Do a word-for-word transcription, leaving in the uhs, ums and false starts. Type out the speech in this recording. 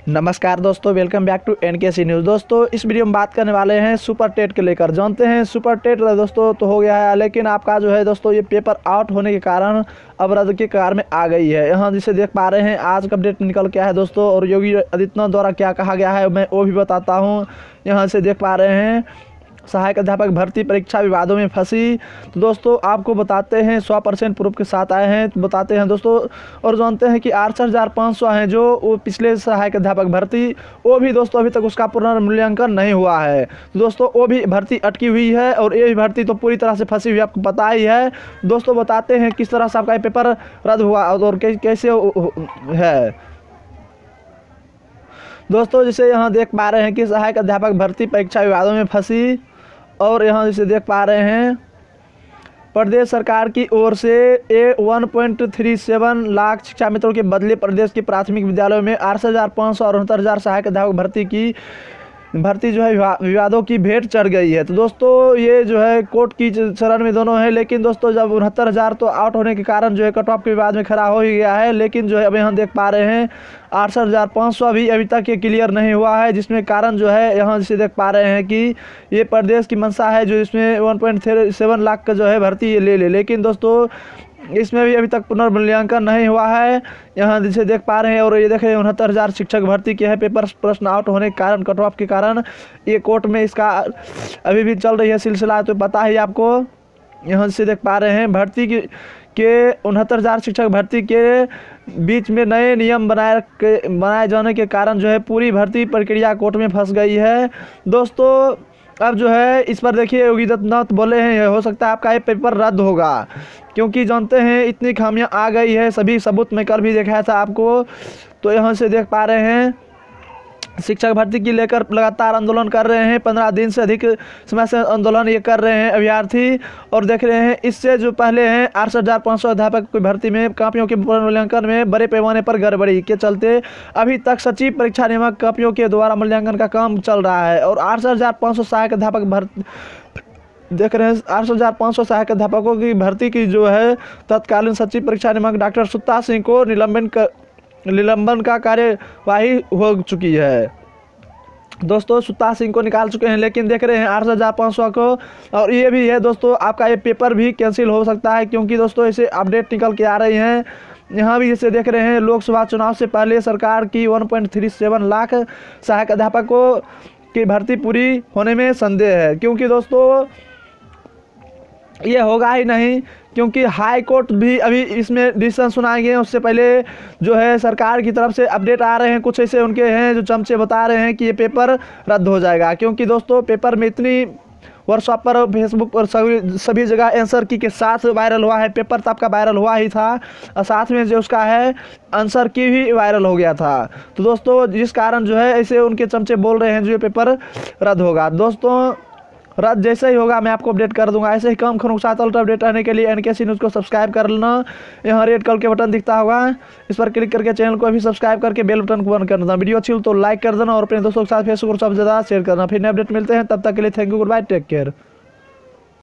नमस्कार दोस्तों, welcome back to NKC news. दोस्तों इस वीडियो में बात करने वाले हैं सुपर टेट के लेकर। जानते हैं सुपर टेट दोस्तों तो हो गया है, लेकिन आपका जो है दोस्तों ये पेपर आउट होने के कारण अब रद्द के कार में आ गई है। यहाँ जिसे देख पा रहे हैं आज का अपडेट निकल के आया है दोस्तों, और योगी आदित्यनाथ द्वारा क्या कहा गया है मैं वो भी बताता हूँ। यहाँ से देख पा रहे हैं सहायक अध्यापक भर्ती परीक्षा विवादों में फंसी। तो दोस्तों आपको बताते हैं सौ परसेंट प्रूफ के साथ आए हैं, तो बताते हैं दोस्तों। और जानते हैं कि अड़सठ हज़ार पाँच सौ हैं जो वो पिछले सहायक अध्यापक भर्ती, वो भी दोस्तों अभी तक उसका पुनर्मूल्यांकन नहीं हुआ है। तो दोस्तों वो भी भर्ती अटकी हुई है और ये भी भर्ती तो पूरी तरह से फंसी हुई, आपको पता ही है। दोस्तों बताते हैं किस तरह से आपका ये पेपर रद्द हुआ और कैसे है। दोस्तों जिसे यहाँ देख पा रहे हैं कि सहायक अध्यापक भर्ती परीक्षा विवादों में फंसी, और यहाँ जिसे देख पा रहे हैं प्रदेश सरकार की ओर से a one point three seven lakh शिक्षा मित्रों के बदले प्रदेश के प्राथमिक विद्यालयों में अड़सठ हज़ार पाँच सौ और उनहत्तर हज़ार सहायक अध्यापक भर्ती की भर्ती जो है विवादों की भेंट चढ़ गई है। तो दोस्तों ये जो है कोर्ट की चरण में दोनों है, लेकिन दोस्तों जब उनहत्तर हज़ार तो आउट होने के कारण जो है कट ऑफ के विवाद में खड़ा हो ही गया है, लेकिन जो है अब यहाँ देख पा रहे हैं अड़सठ हज़ार पाँच सौ अभी अभी तक ये क्लियर नहीं हुआ है, जिसमें कारण जो है यहाँ जिसे देख पा रहे हैं कि ये प्रदेश की मंशा है जो इसमें one point three seven lakh का जो है भर्ती ये ले ले, लेकिन दोस्तों इसमें भी अभी तक पुनर्मूल्यांकन नहीं हुआ है। यहाँ जिसे देख पा रहे हैं और ये देख रहे हैं उनहत्तर हज़ार शिक्षक भर्ती के है पेपर प्रश्न आउट होने के कारण, कट ऑफ के कारण ये कोर्ट में इसका अभी भी चल रही है सिलसिला, तो पता ही आपको। यहाँ से देख पा रहे हैं भर्ती की के उनहत्तर हज़ार शिक्षक भर्ती के बीच में नए नियम बनाए के बनाए जाने के कारण जो है पूरी भर्ती प्रक्रिया कोर्ट में फंस गई है। दोस्तों अब जो है इस पर देखिए योगी आदित्यनाथ बोले हैं हो सकता है आपका ये पेपर रद्द होगा, क्योंकि जानते हैं इतनी खामियां आ गई है, सभी सबूत में कल भी दिखाया था आपको। तो यहाँ से देख पा रहे हैं शिक्षक भर्ती की लेकर लगातार आंदोलन कर रहे हैं, पंद्रह दिन से अधिक समय से आंदोलन ये कर रहे हैं अभ्यर्थी। और देख रहे हैं इससे जो पहले हैं अड़सठ हज़ार पाँच सौ अध्यापक की भर्ती में कापियों के पुनर्मूल्यांकन में बड़े पैमाने पर गड़बड़ी के चलते अभी तक सचिव परीक्षा नियामक कापियों के द्वारा मूल्यांकन का काम चल रहा है। और अड़सठ हज़ार पाँच सौ सहायक अध्यापक भर्ती देख रहे हैं अड़सठ हज़ार पाँच सौ सहायक अध्यापकों की भर्ती की जो है तत्कालीन सचिव परीक्षा नियामक डॉक्टर सुत्ता सिंह को निलंबन कर निलंबन का कार्यवाही हो चुकी है। दोस्तों सुत्ता सिंह को निकाल चुके हैं, लेकिन देख रहे हैं अड़सठ हज़ार पाँच सौ को, और ये भी है दोस्तों आपका ये पेपर भी कैंसिल हो सकता है, क्योंकि दोस्तों इसे अपडेट निकल के आ रही हैं। यहाँ भी इसे देख रहे हैं लोकसभा चुनाव से पहले सरकार की one point three seven lakh सहायक अध्यापकों की भर्ती पूरी होने में संदेह है, क्योंकि दोस्तों ये होगा ही नहीं, क्योंकि हाई कोर्ट भी अभी इसमें डिसीजन सुनाएंगे। उससे पहले जो है सरकार की तरफ से अपडेट आ रहे हैं, कुछ ऐसे उनके हैं जो चमचे बता रहे हैं कि ये पेपर रद्द हो जाएगा, क्योंकि दोस्तों पेपर में इतनी व्हाट्सएप पर फेसबुक पर सभी सभी जगह आंसर की के साथ वायरल हुआ है। पेपर तो आपका वायरल हुआ ही था और साथ में जो उसका है आंसर की भी वायरल हो गया था। तो दोस्तों जिस कारण जो है ऐसे उनके चमचे बोल रहे हैं जो ये पेपर रद्द होगा। दोस्तों रद्द जैसे ही होगा मैं आपको अपडेट कर दूंगा। ऐसे ही कम खनों के साथ अल्ट्रा अपडेट आने के लिए एनकेसी न्यूज़ को सब्सक्राइब कर लेना। यहाँ रेड कलर के बटन दिखता होगा, इस पर क्लिक करके चैनल को भी सब्सक्राइब करके बेल बटन को बंद कर देना। वीडियो अच्छी हो तो लाइक कर देना और अपने दोस्तों के साथ फेसबुक पर सबसे ज़्यादा शेयर करना। फिर नए अपडेट मिलते हैं, तब तक के लिए thank you, goodbye, take care.